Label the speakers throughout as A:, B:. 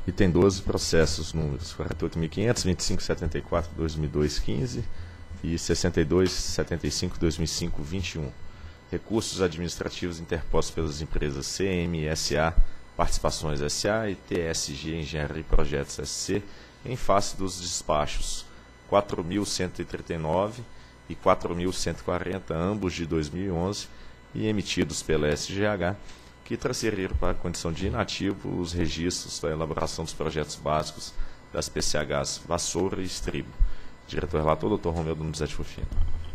A: Item 12, processos números 48.500, 2574, 2002, 15 e 6275, 2005, 21. Recursos administrativos interpostos pelas empresas CMSA, Participações SA e TSG Engenharia e Projetos SC em face dos despachos 4.139 e 4.140, ambos de 2011, e emitidos pela SGH, que transferiram para a condição de inativo os registros da elaboração dos projetos básicos das PCHs Vassoura e Estribo. Diretor-relator, Dr. Romeu Donizete Rufino.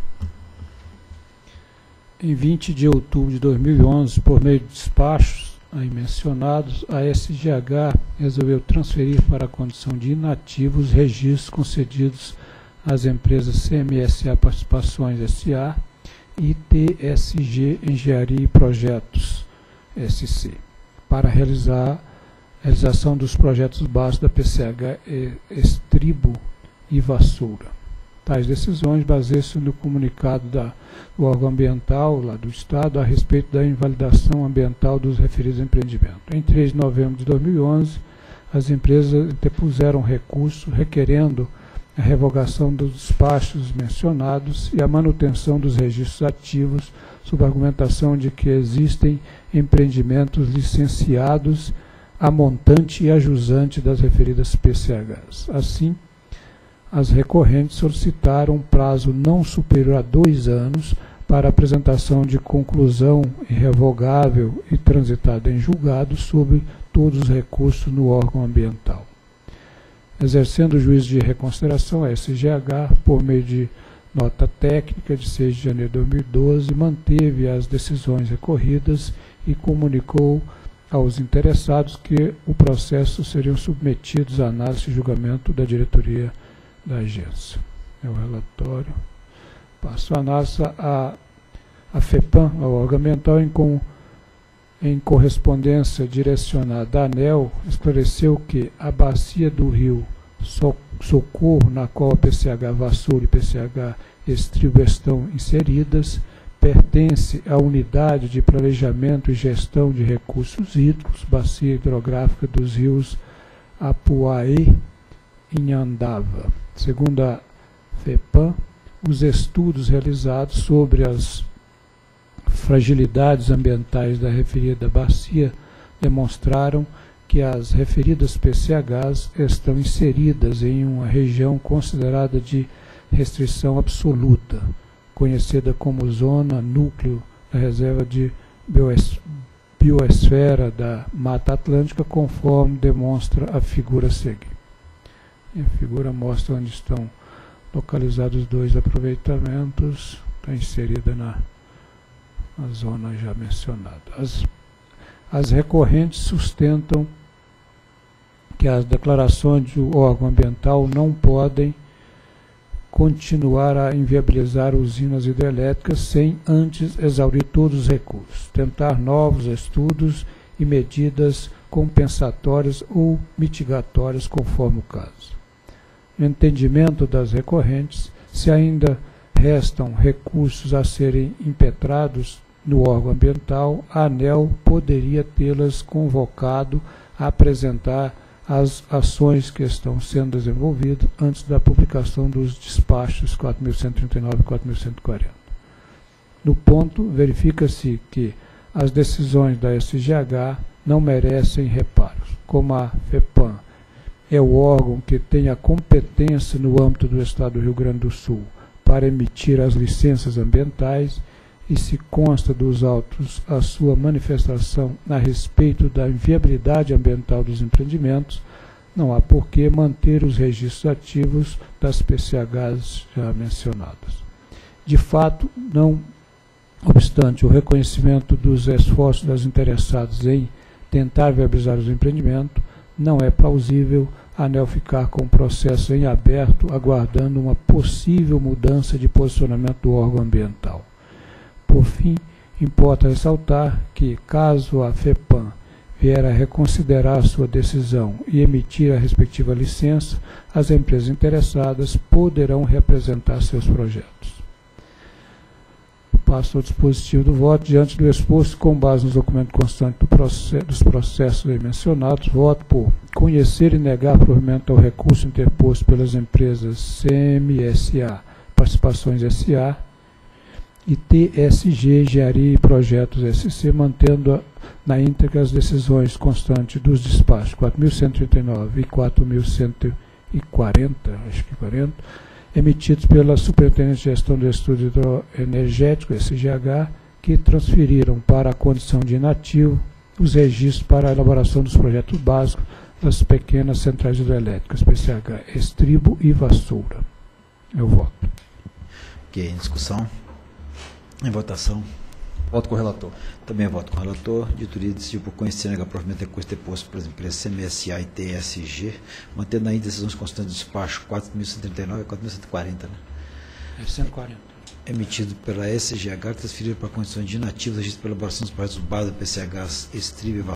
B: Em 20 de outubro de 2011, por meio de despachos aí mencionados, a SGH resolveu transferir para a condição de inativo os registros concedidos às empresas CMSA Participações SA e TSG Engenharia e Projetos SC, para a realização dos projetos básicos da PCH Estribo e Vassoura. Tais decisões baseiam-se no comunicado do órgão ambiental lá do Estado a respeito da invalidação ambiental dos referidos empreendimentos. Em 3 de novembro de 2011, as empresas depuseram recurso requerendo a revogação dos despachos mencionados e a manutenção dos registros ativos, sob a argumentação de que existem empreendimentos licenciados a montante e a jusante das referidas PCHs. Assim, as recorrentes solicitaram um prazo não superior a 2 anos para a apresentação de conclusão irrevogável e transitada em julgado sobre todos os recursos no órgão ambiental. Exercendo o juízo de reconsideração, a SGH, por meio de nota técnica de 6 de janeiro de 2012, manteve as decisões recorridas e comunicou aos interessados que o processo seriam submetidos à análise e julgamento da diretoria da agência. É o relatório. Passo a análise a FEPAM, ao órgão ambiental, em correspondência direcionada à ANEEL, esclareceu que a bacia do rio Socorro, na qual a PCH Vassoura e PCH Estribo estão inseridas, pertence à Unidade de Planejamento e Gestão de Recursos Hídricos, bacia hidrográfica dos rios Apuaí e Inhandava. Segundo a FEPAM, os estudos realizados sobre as fragilidades ambientais da referida bacia demonstraram que as referidas PCHs estão inseridas em uma região considerada de restrição absoluta, conhecida como Zona Núcleo da Reserva de Biosfera da Mata Atlântica, conforme demonstra a figura a seguir. E a figura mostra onde estão localizados 2 aproveitamentos, está inserida na zona já mencionada. As recorrentes sustentam que as declarações do órgão ambiental não podem continuar a inviabilizar usinas hidrelétricas sem antes exaurir todos os recursos, tentar novos estudos e medidas compensatórias ou mitigatórias, conforme o caso. No entendimento das recorrentes, se ainda restam recursos a serem impetrados no órgão ambiental, a ANEEL poderia tê-las convocado a apresentar as ações que estão sendo desenvolvidas antes da publicação dos despachos 4.139 e 4.140. No ponto, verifica-se que as decisões da SGH não merecem reparos. Como a FEPAM é o órgão que tem a competência no âmbito do Estado do Rio Grande do Sul para emitir as licenças ambientais e se consta dos autos a sua manifestação a respeito da inviabilidade ambiental dos empreendimentos, não há por que manter os registros ativos das PCHs já mencionadas. De fato, não obstante o reconhecimento dos esforços das interessadas em tentar viabilizar os empreendimentos, não é plausível a ANEEL ficar com o processo em aberto, aguardando uma possível mudança de posicionamento do órgão ambiental. Por fim, importa ressaltar que, caso a FEPAM vier a reconsiderar sua decisão e emitir a respectiva licença, as empresas interessadas poderão representar seus projetos. Passo ao dispositivo do voto. Diante do exposto, com base nos documentos constantes dos processos aí mencionados, voto por conhecer e negar provimento ao recurso interposto pelas empresas CMSA, Participações SA, e TSG, Engenharia e Projetos SC, mantendo na íntegra as decisões constantes dos despachos 4.139 e 4.140, acho que 40, emitidos pela Superintendência de Gestão do Estudo Hidroenergético, SGH, que transferiram para a condição de inativo os registros para a elaboração dos projetos básicos das pequenas centrais hidrelétricas, PCH, Estribo e Vassoura. Eu voto.
C: Ok, em discussão. Em votação.
D: Voto com o relator.
C: Também voto com o relator. Diretoria decidiu por conhecer e negar provimento de recurso deposto pelas empresas CMSA e TSG, mantendo ainda decisões constantes de despacho 4.139 e 4.140, né?
B: É 140.
C: Emitido pela SGH, transferido para condições de inativos, registro pela elaboração dos projetos base do PCH, Estribo e